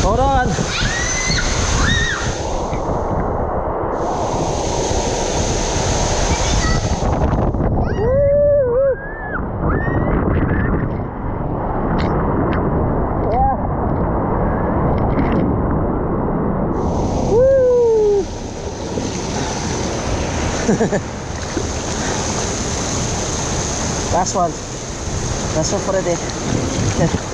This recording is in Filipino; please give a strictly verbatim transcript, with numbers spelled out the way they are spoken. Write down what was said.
Hold on. Last one. Last one for the day.